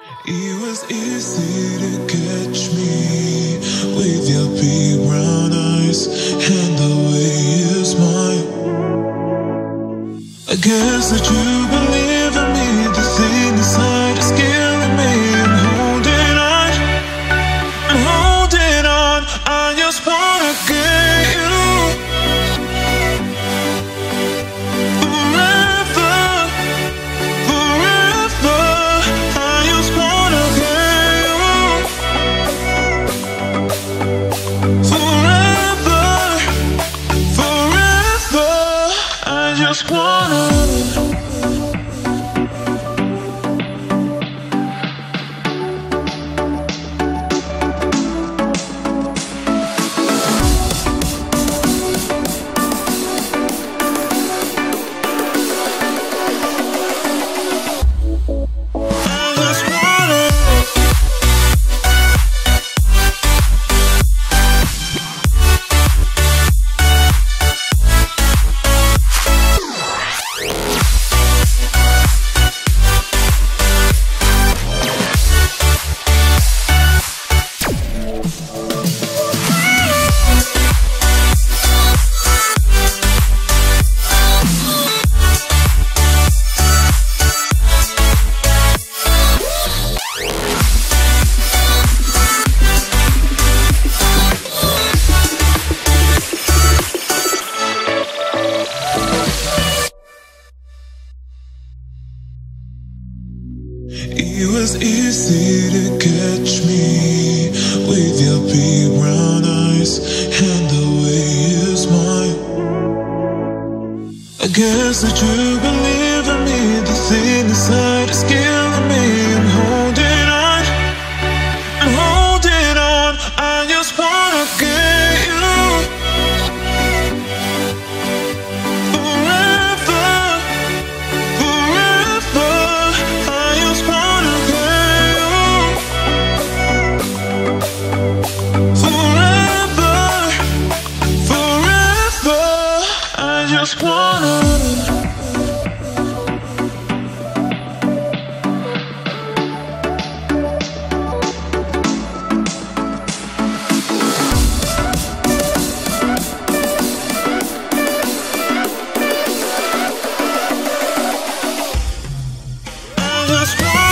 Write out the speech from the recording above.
It was easy to catch me with your big brown eyes and the way you smile. I guess that you believe in me. The thing inside is killing me. I'm holding on. I just wanna get you forever, forever. I just wanna get you forever, forever. I just wanna. It was easy to catch me with your big brown eyes and the way you smile. I guess that you believe in me. The thing inside is killing me. I'm holding on. I just wanna get you forever, forever. I just wanna get you forever, forever. I just wanna. Just